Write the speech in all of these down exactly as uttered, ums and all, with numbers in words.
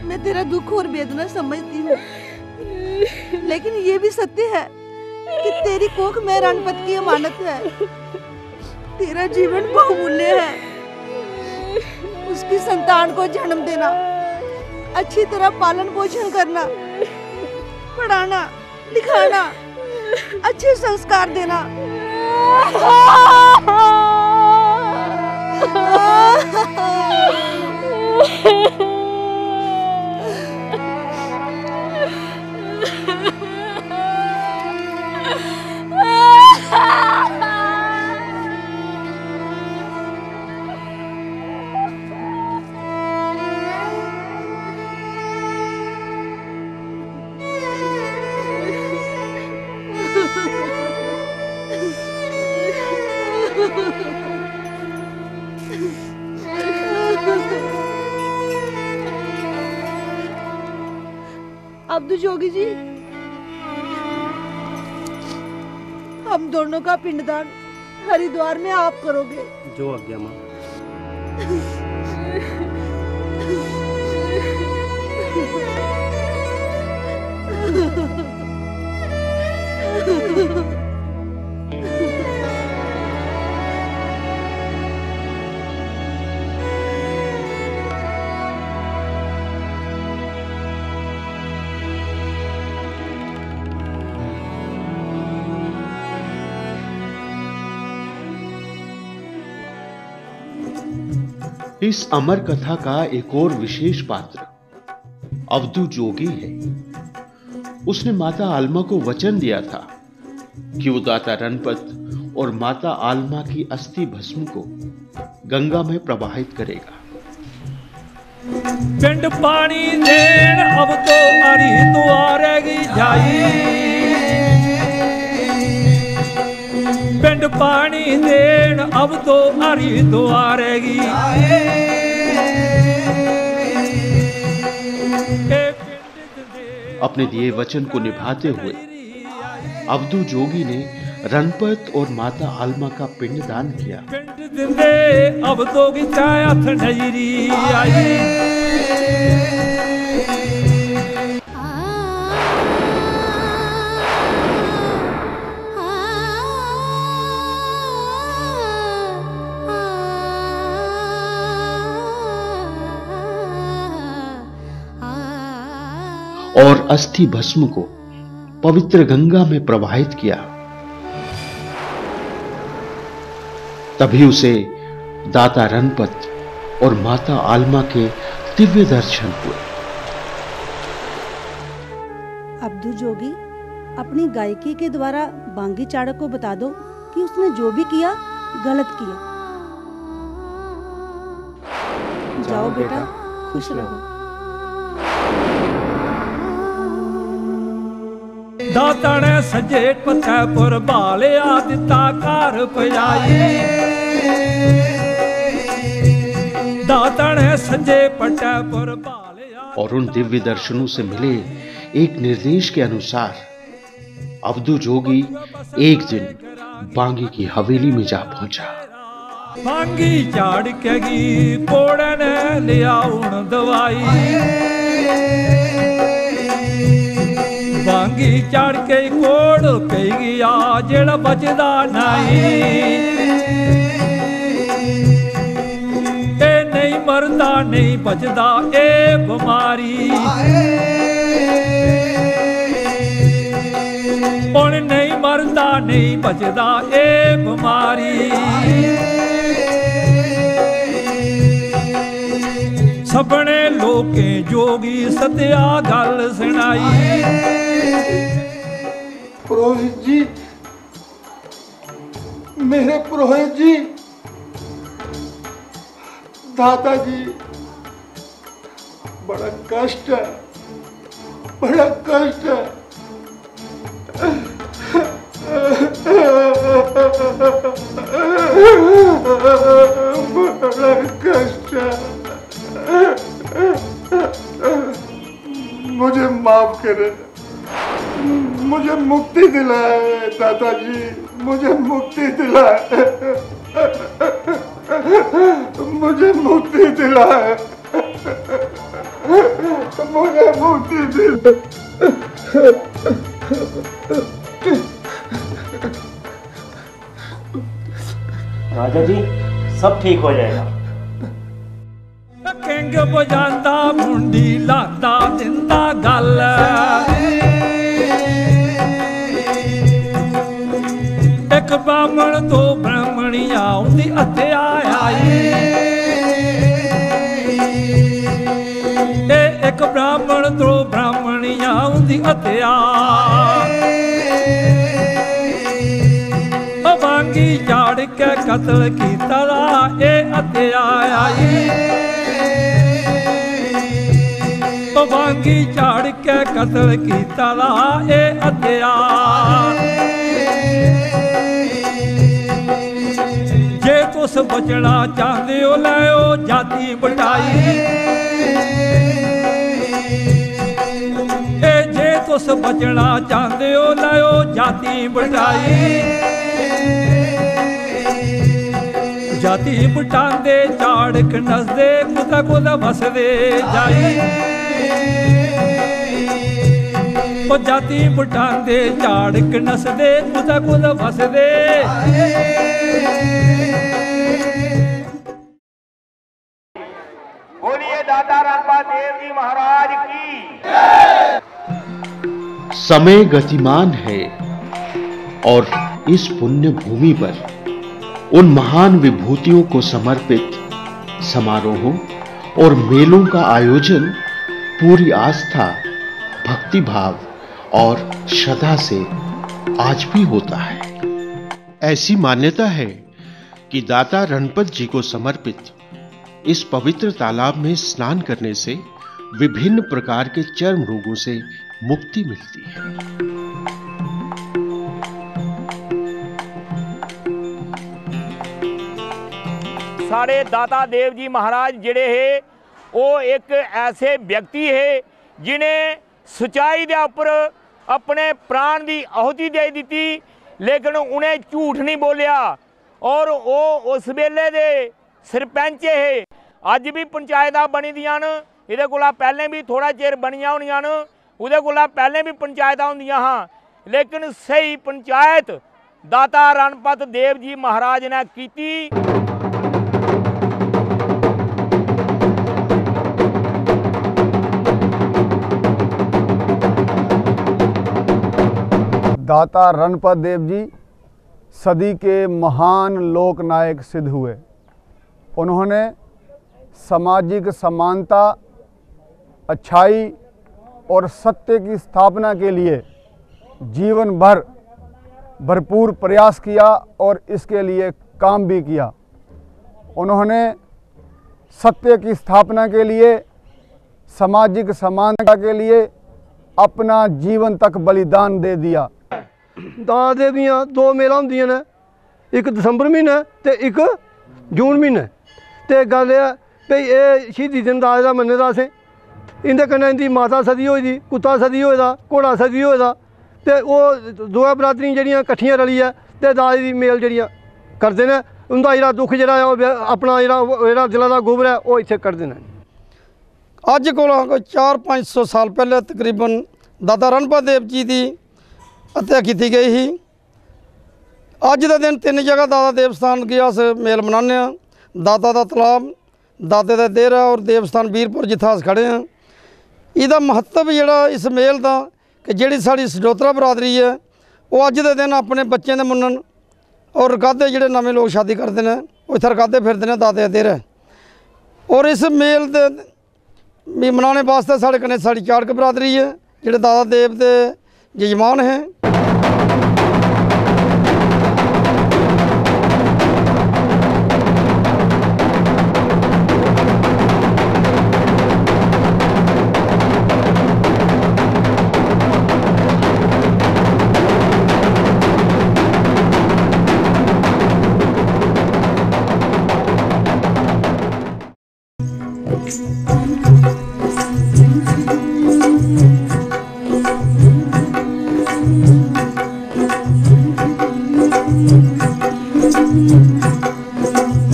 मैं तेरा दुख और वेदना समझती हूँ, लेकिन ये भी सत्य है कि तेरी कोख में रणपत की अमानत है। तेरा जीवन बहुमूल्य है। उसकी संतान को जन्म देना, अच्छी तरह पालन पोषण करना, पढ़ाना लिखाना, अच्छे संस्कार देना। अब्दू जोगी जी, हम दोनों का पिंडदान हरिद्वार में आप करोगे। जो आज्ञा मां। इस अमर कथा का एक और विशेष पात्र अब्दू जोगी है। उसने माता आलमा को वचन दिया था कि वो दाता रणपत और माता आलमा की अस्थि भस्म को गंगा में प्रवाहित करेगा। पिंड पानी देन अब तो हरिद्वार की जाई, पिंड पानी देन अब तो हरिद्वार की। अपने दिए वचन को निभाते हुए अब्दू जोगी ने रणपत और माता आलमा का पिंडदान किया। पिंड दिंदे अब तो की चाहत नजरी आई। और अस्थि भस्म को पवित्र गंगा में प्रवाहित किया। तभी उसे दाता रणपत और माता आलमा के दिव्य दर्शन हुए। अब्दू जोगी, अपनी गायकी के द्वारा बांगी चाड़क को बता दो कि उसने जो भी किया गलत किया। जाओ बेटा, खुश रहो। दाता ने सजे फतेहपुर भालिया दिता कार पजाई, दाता ने सजे फतेहपुर भालिया। और उन दिव्य दर्शनों से मिले एक निर्देश के अनुसार अब्दू जोगी एक दिन बांगी की हवेली में जा पहुंचा। बांगी चाड़ के गी पोड़े ने लिया उन दवाई, बांगी चढ़ के कोड़ कई गया जेड़ा बचदा नहीं। ए नहीं मरदा नहीं बचदा ए बीमारी, और नहीं मरदा नहीं बचदा ए बीमारी। सबने लोकें जोगी सत्या गल सुनाई। पुरोहित जी, मेरे पुरोहित जी, दादा जी, बड़ा कष्ट है, बड़ा कष्ट है। बड़ा कष्ट है। मुझे माफ करें, मुझे मुक्ति दिलाए दादाजी, मुझे मुक्ति दिलाए, मुझे मुक्ति दिलाए, मुझे मुक्ति दे। राजा जी सब ठीक हो जाएगा। किंग बजांदा मुंडी लादा दिंदा गल एक ब्राह्मण दो ब्राह्मणियां उंदी हत्या आई एक ब्राह्मण दो ब्राह्मणियां उंदी हत्या वांगी झाड़ के कत्ल कीता ए हत्या आई वांगी झाड़ के कत्ल कीता ए हत्या जे तुस बचना चाहते हो लो जाति बटाई ए जे तुस बचना चाहते हो लो जाति बटाई जाति बटांदे झाड़क नसदे कुदा कुदा बसदे जाई ओ जाति बटांदे झाड़क नसदे कुदा कुदा बसदे बोलिए दाता रणपत देव जी महाराज की। समय गतिमान है और इस पुण्य भूमि पर उन महान विभूतियों को समर्पित समारोहों और मेलों का आयोजन पूरी आस्था, भक्तिभाव और श्रद्धा से आज भी होता है। ऐसी मान्यता है कि दाता रणपत जी को समर्पित इस पवित्र तालाब में स्नान करने से विभिन्न प्रकार के चर्म रोगों से मुक्ति मिलती है। साढ़े दाता देव जी महाराज जिहड़े है वो एक ऐसे व्यक्ति है जिन्हें सच्चाई के उपर अपने प्राण की आहुति दे दी, लेकिन उन्हें झूठ नहीं बोलिया और वो उस वेले दे सरपंच है। अज भी पंचायत बनी दियां न, इहदे कोला पहले भी थोड़ा चिर बनिया होनियां न, उहदे कोला पहले भी पंचायत होंदियां हाँ, लेकिन सही पंचायत दाता रणपत देव जी महाराज ने की। दाता रणपत देव जी सदी के महान लोक नायक सिद्ध हुए। उन्होंने सामाजिक समानता, अच्छाई और सत्य की स्थापना के लिए जीवन भर भरपूर प्रयास किया और इसके लिए काम भी किया। उन्होंने सत्य की स्थापना के लिए, सामाजिक समानता के लिए अपना जीवन तक बलिदान दे दिया। दाता देव दियां दो मेला होंदियां ने, एक दसंबर महीने ते एक जून महीने। ते गल है भई ये शहीदी दिन दाते दा मन्ने दा असें, इंदे कन्नै इंदी माता सदी होई दी, कुत्ता सदी होए दा, घोड़ा सदी होए दा, ते ओह् दोए बरादरियां जेह्ड़ियां कट्ठियां रलियै ते दाते दी मेल जेह्ड़ियां करदे ने। उंदा जेह्ड़ा दुख जेह्ड़ा है ओह् अपना जेह्ड़ा जेह्ड़ा दिला दा गुबर है ओह् इत्थे कड्ढदे ने। अज कोला कोई चार पंज सौ साल पहले तकरीबन दाता रणपत देव जी की हत्या की गई ही। अज के दिन तीन जगह दाता देव स्थान की अस मेल मनाने। दाता दा तलाब, दाते दा देहरा और देवस्थान वीरपुर जिथे अस खड़े हैं। इसका महत्व जोड़ा इस मेल का कि जी साड़ी सजोतरा बरादरी है वो अज के दिन अपने बच्चों के मुन्नन और रकादे जोड़े नवे लोग शादी करते हैं वो इतने रकादे फिरते हैं दाते देहरा। और इस मेल के भी मनाने वास्ते साढ़े कन्नै साड़ी चाड़क बरादरी है जोड़े दाता देव के यजमान हैं।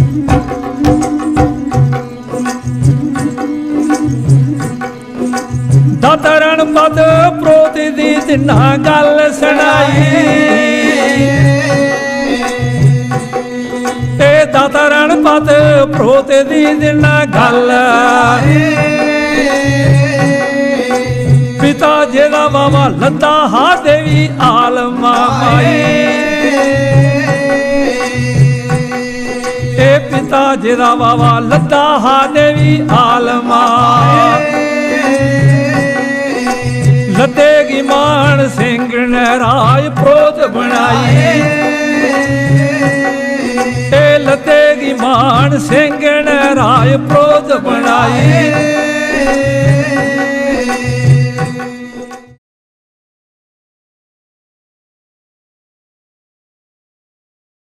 Thank you. ਦਾਤਾ ਰਣਪਤ ਪ੍ਰੋਤ ਦੀ ਤਿੰਨਾ ਗੱਲ ਸੁਣਾਈ ਇਹ ਦਾਤਾ ਰਣਪਤ ਪ੍ਰੋਤ ਦੀ ਤਿੰਨਾ ਗੱਲ ਪਿਤਾ ਜਿਹਦਾ ਬਾਬਾ ਲੱਦਾ ਹਾ ਦੇਵੀ ਆਲਮਾ ਮਾਈ ਇਹ ਪਿਤਾ ਜਿਹਦਾ ਬਾਬਾ ਲੱਦਾ ਹਾ ਦੇਵੀ ਆਲਮਾ ਲੱਦੇਗੀ ਮਾਨ ਸਿੰਘ ਨੇ ਰਾਜ ਪ੍ਰੋਤ ਬਣਾਈ ਇਹ ਲੱਦੇਗੀ ਮਾਨ ਸਿੰਘ ਨੇ ਰਾਜ ਪ੍ਰੋਤ ਬਣਾਈ